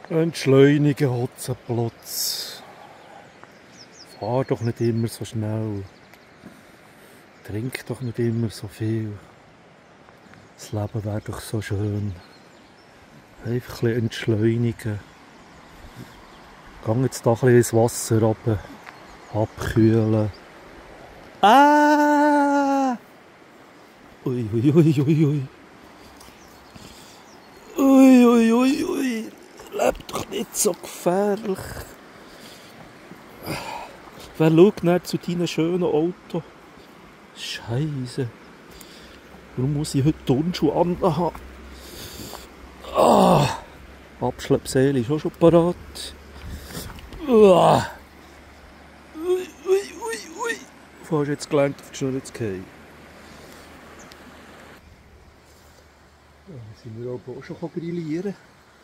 Entschleunigen, Hotzenplotz. Fahr doch nicht immer so schnell. Trink doch nicht immer so viel. Das Leben wäre doch so schön. Einfach ein bisschen entschleunigen. Geh jetzt da ein bisschen ins Wasser runter. Abkühlen. Ah! Ui, ui, ui, ui, ui. Ui, ui, ui, ui. Leb doch nicht so gefährlich. Wer schaut nicht zu deinem schönen Auto? Scheiße. Warum muss ich heute Turnschuhe anhaben? Ah! Abschleppseele ist auch schon parat. Uah. Ui, ui, ui, ui. Du hast jetzt gelernt, auf die Schnur zu gehen. Ja, sind wir aber auch schon grillieren.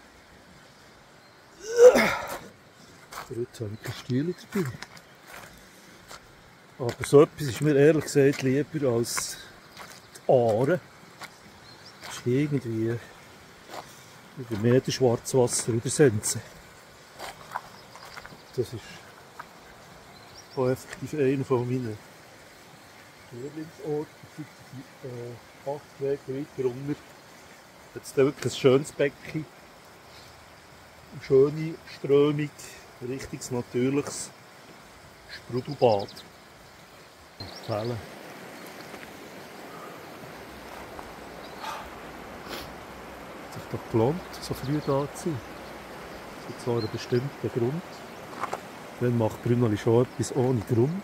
Aber jetzt habe ich keine Stühle dabei. Aber so etwas ist mir ehrlich gesagt lieber als die Aare. Das ist irgendwie über mehr der Schwarzwasser oder Sense. Das ist auch effektiv einer von meinen Lieblingsorten. 8 Meter weiter unten hat es wirklich ein schönes Becken, eine schöne Strömung, ein richtiges natürliches Sprudelbad. Empfehlen. Hat sich doch gelohnt, so früh da zu sein. Das hat zwar einen bestimmten Grund. Dann macht Brünneli schon etwas ohne Grund.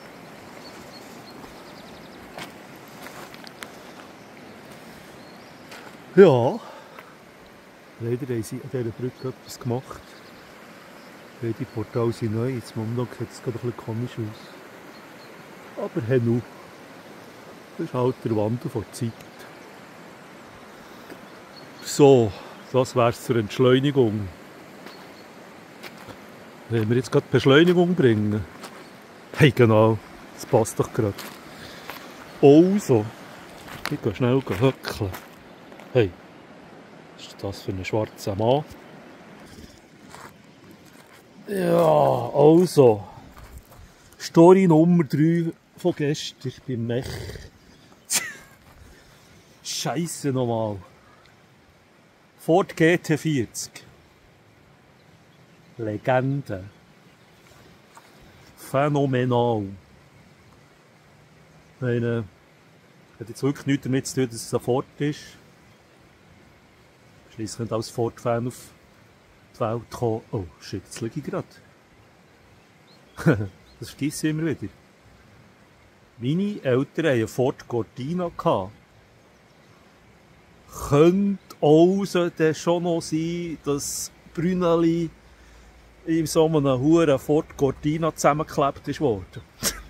Ja, leider haben sie an dieser Brücke etwas gemacht. Beide Portale sind neu, jetzt momentan sieht es gerade ein bisschen komisch aus. Aber hey nu, das ist halt der Wandel von der Zeit. So, das wäre es zur Entschleunigung. Wenn wir jetzt gerade Beschleunigung bringen? Hey genau, das passt doch gerade. Also, ich gehe schnell höckeln. Hey, was ist das für ein schwarzer Mann? Ja, also. Story Nummer 3 von gestern beim Mech. Scheisse nochmal. Ford GT40. Legende. Phänomenal. Ich meine, hat jetzt wirklich nichts damit zu tun, dass es ein Ford ist. Schliesslich nicht als Ford-Fan auf die Welt gekommen. Oh shit, jetzt liege ich gerade. Das vergesse ich immer wieder. Meine Eltern hatten einen Ford Cortina. Könnte also dann schon noch sein, dass Brünneli in so einem huren Ford Cortina zusammengeklebt ist worden.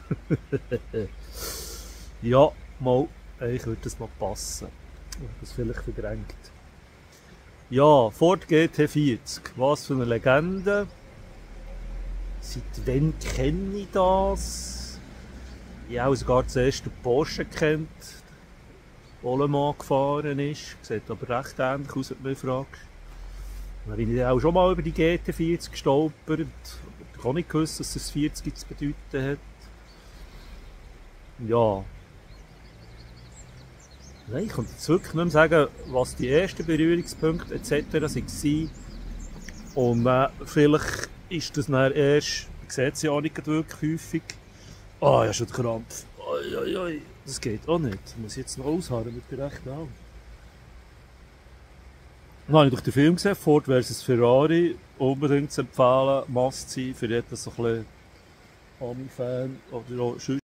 Ja, mal, eigentlich würde das noch passen. Ich habe das vielleicht verdrängt. Ja, Ford GT40, was für eine Legende. Seit wann kenne ich das? Ich habe sogar zuerst den Porsche kennt, der Le Mans gefahren ist. Sieht aber recht ähnlich aus, wenn du mich fragst. Dann bin ich auch schon mal über die GT40 gestolpert. Ich habe auch nicht gewusst, dass das 40 zu bedeuten hat. Ja. Nein, ich kann jetzt wirklich nicht mehr sagen, was die ersten Berührungspunkte etc. waren. Und vielleicht ist das dann erst, ich sehe es ja auch nicht wirklich häufig. Ah, ja, schon der Krampf. Oi, oi, oi. Das geht auch nicht. Das muss ich jetzt noch ausharren mit der rechten Hand. Dann habe ich durch den Film gesehen, Ford vs Ferrari. Unbedingt zu empfehlen, must sein für jeden so ein bisschen Ami-Fan oder auch